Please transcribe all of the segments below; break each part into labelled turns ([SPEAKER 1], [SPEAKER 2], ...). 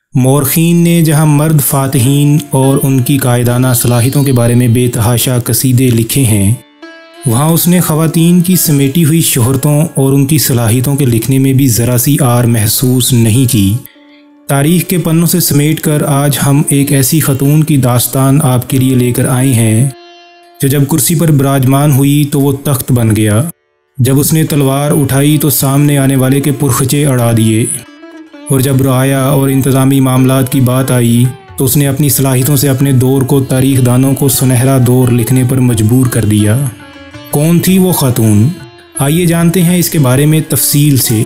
[SPEAKER 1] مورخین نے جہاں مرد فاتحین اور ان کی قائدانہ صلاحیتوں کے بارے میں بے تحاشا قصیدے لکھے ہیں، وہاں اس نے خواتین کی سمیٹی ہوئی شہرتوں اور ان کی صلاحیتوں کے لکھنے میں بھی ذرا سی آر محسوس نہیں کی۔ تاریخ کے پنوں سے سمیٹ کر آج ہم ایک ایسی خاتون کی داستان آپ کے لیے لے کر آئے ہیں جو جب کرسی پر براجمان ہوئی تو وہ تخت بن گیا، جب اس نے تلوار اٹھائی تو سامنے آنے والے کے پرخچے اڑا دیے، اور جب رعایا اور انتظامی معاملات کی بات آئی تو اس نے اپنی صلاحیتوں سے اپنے دور کو تاریخ دانوں کو سنہرا دور لکھنے پر مجبور کر دیا۔ کون تھی وہ خاتون؟ آئیے جانتے ہیں اس کے بارے میں تفصیل سے۔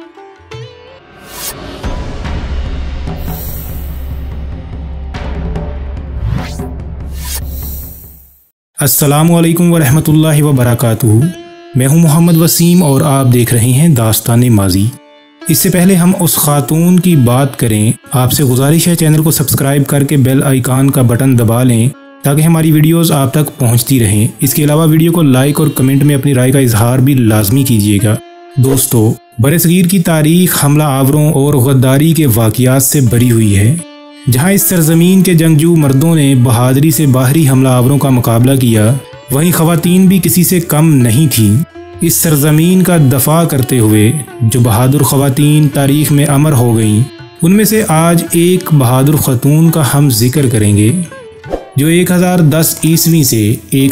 [SPEAKER 1] السلام علیکم ورحمۃ اللہ وبرکاتہ۔ میں ہوں محمد وسیم اور آپ دیکھ رہے ہیں داستان ماضی۔ اس سے پہلے ہم اس خاتون کی بات کریں، آپ سے گزارش ہے چینل کو سبسکرائب کر کے بیل آئیکن کا بٹن دبا لیں تاکہ ہماری ویڈیوز آپ تک پہنچتی رہیں۔ اس کے علاوہ ویڈیو کو لائک اور کمنٹ میں اپنی رائے کا اظہار بھی لازمی کیجیے گا۔ دوستو، برصغیر کی تاریخ حملہ آوروں اور غداری کے واقعات سے بھری ہوئی ہے، جہاں اس سرزمین کے جنگجو مردوں نے بہادری سے باہری حملہ آوروں کا مقابلہ کیا، وہیں خواتین بھی کسی سے کم نہیں تھیں۔ اس سرزمین کا دفاع کرتے ہوئے جو بہادر خواتین تاریخ میں امر ہو گئیں، ان میں سے آج ایک بہادر خاتون کا ہم ذکر کریں گے جو 1010 عیسوی سے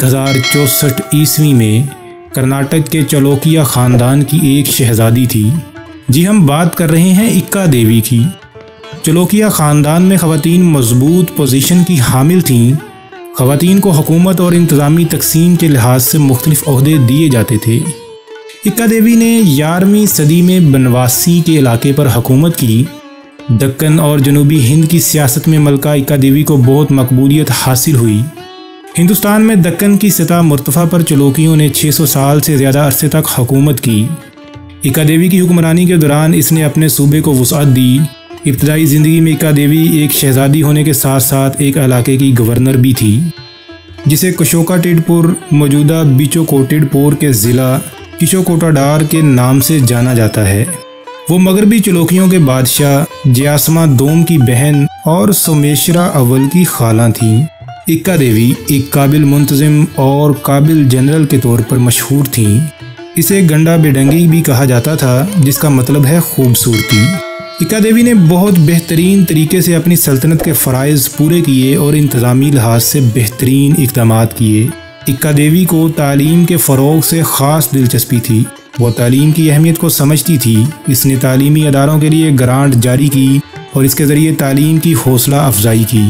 [SPEAKER 1] 1064 عیسوی میں کرناٹک کے چلوکیا خاندان کی ایک شہزادی تھی۔ جی، ہم بات کر رہے ہیں اکا دیوی کی۔ چلوکیا خاندان میں خواتین مضبوط پوزیشن کی حامل تھیں۔ خواتین کو حکومت اور انتظامی تقسیم کے لحاظ سے مختلف عہدے دیے جاتے تھے۔ اکا دیوی نے 11ویں صدی میں بنواسی کے علاقے پر حکومت کی۔ دکن اور جنوبی ہند کی سیاست میں ملکہ اکا دیوی کو بہت مقبولیت حاصل ہوئی۔ ہندوستان میں دکن کی سطح مرتفع پر چلوکیوں نے 600 سال سے زیادہ عرصے تک حکومت کی۔ اکا دیوی کی حکمرانی کے دوران اس نے اپنے صوبے کو وسعت دی۔ ابتدائی زندگی میں اکا دیوی ایک شہزادی ہونے کے ساتھ ساتھ ایک علاقے کی گورنر بھی تھی، جسے کشوکا ٹیڈ پور موجودہ بیچوکوٹیڈ پور کے ضلع کشوکوٹاڈار کے نام سے جانا جاتا ہے۔ وہ مغربی چلوکیوں کے بادشاہ جیاسما دوم کی بہن اور سومیشرا اول کی خالہ تھیں۔ اکا دیوی ایک قابل منتظم اور قابل جنرل کے طور پر مشہور تھیں۔ اسے گنڈا بیڈنگی بھی کہا جاتا تھا، جس کا مطلب ہے خوبصورتی۔ اکا دیوی نے بہت بہترین طریقے سے اپنی سلطنت کے فرائض پورے کیے اور انتظامی لحاظ سے بہترین اقدامات کیے۔ اکا دیوی کو تعلیم کے فروغ سے خاص دلچسپی تھی۔ وہ تعلیم کی اہمیت کو سمجھتی تھی۔ اس نے تعلیمی اداروں کے لیے گرانٹ جاری کی اور اس کے ذریعے تعلیم کی حوصلہ افزائی کی۔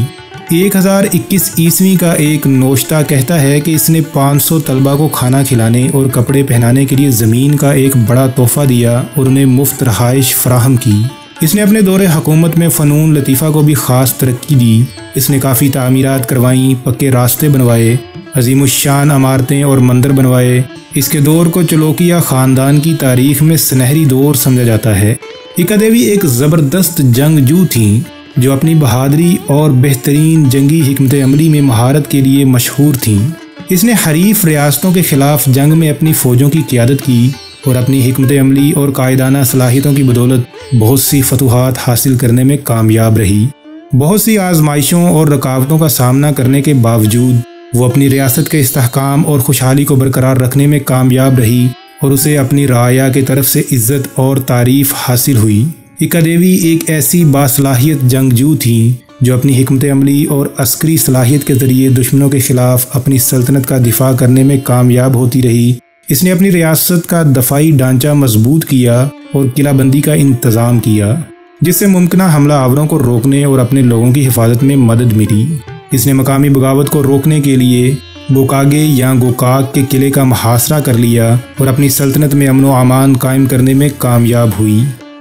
[SPEAKER 1] 1021 عیسوی کا ایک نوشتہ کہتا ہے کہ اس نے 500 طلبہ کو کھانا کھلانے اور کپڑے پہنانے کے لیے زمین کا ایک بڑا تحفہ دیا اور انہیں مفت رہائش فراہم کی۔ اس نے اپنے دور حکومت میں فنون لطیفہ کو بھی خاص ترقی دی۔ اس نے کافی تعمیرات کروائیں، پکے راستے بنوائے، عظیم الشان عمارتیں اور مندر بنوائے۔ اس کے دور کو چلوکیا خاندان کی تاریخ میں سنہری دور سمجھا جاتا ہے۔ اکا دیوی ایک زبردست جنگجو تھیں جو اپنی بہادری اور بہترین جنگی حکمت عملی میں مہارت کے لیے مشہور تھیں۔ اس نے حریف ریاستوں کے خلاف جنگ میں اپنی فوجوں کی قیادت کی اور اپنی حکمت عملی اور قائدانہ صلاحیتوں کی بدولت بہت سی فتوحات حاصل کرنے میں کامیاب رہی۔ بہت سی آزمائشوں اور رکاوٹوں کا سامنا کرنے کے باوجود وہ اپنی ریاست کے استحکام اور خوشحالی کو برقرار رکھنے میں کامیاب رہی اور اسے اپنی رعایا کی طرف سے عزت اور تعریف حاصل ہوئی۔ اکا دیوی ایک ایسی باصلاحیت جنگجو تھیں جو اپنی حکمت عملی اور عسکری صلاحیت کے ذریعے دشمنوں کے خلاف اپنی سلطنت کا دفاع کرنے میں کامیاب ہوتی رہی۔ اس نے اپنی ریاست کا دفاعی ڈھانچہ مضبوط کیا اور قلعہ بندی کا انتظام کیا، جس سے ممکنہ حملہ آوروں کو روکنے اور اپنے لوگوں کی حفاظت میں مدد ملی۔ اس نے مقامی بغاوت کو روکنے کے لیے گوکاگے یا گوکاک کے قلعے کا محاصرہ کر لیا اور اپنی سلطنت میں امن و امان قائم کرنے میں کامیاب ہوئی۔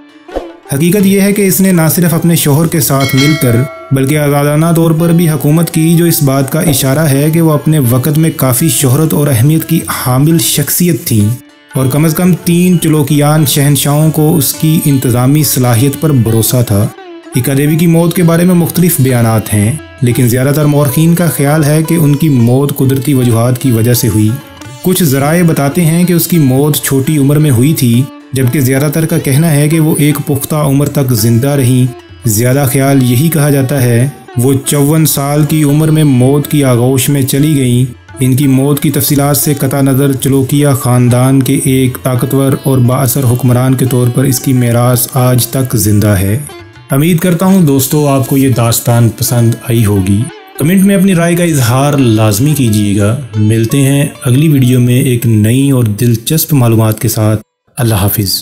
[SPEAKER 1] حقیقت یہ ہے کہ اس نے نہ صرف اپنے شوہر کے ساتھ مل کر بلکہ آزادانہ طور پر بھی حکومت کی، جو اس بات کا اشارہ ہے کہ وہ اپنے وقت میں کافی شہرت اور اہمیت کی حامل شخصیت تھیں، اور کم از کم 3 چلوکیان شہنشاہوں کو اس کی انتظامی صلاحیت پر بھروسہ تھا۔ اکا دیوی کی موت کے بارے میں مختلف بیانات ہیں، لیکن زیادہ تر مورخین کا خیال ہے کہ ان کی موت قدرتی وجوہات کی وجہ سے ہوئی۔ کچھ ذرائع بتاتے ہیں کہ اس کی موت چھوٹی عمر میں ہوئی تھی، جبکہ زیادہ تر کا کہنا ہے کہ وہ ایک پختہ عمر تک زندہ رہیں زیادہ خیال یہی کہا جاتا ہے وہ 54 سال کی عمر میں موت کی آغوش میں چلی گئیں۔ ان کی موت کی تفصیلات سے قطع نظر چلوکیہ خاندان کے ایک طاقتور اور بااثر حکمران کے طور پر اس کی میراث آج تک زندہ ہے۔ امید کرتا ہوں دوستو آپ کو یہ داستان پسند آئی ہوگی۔ کمنٹ میں اپنی رائے کا اظہار لازمی کیجیے گا۔ ملتے ہیں اگلی ویڈیو میں ایک نئی اور دلچسپ معلومات کے ساتھ۔ اللہ حافظ۔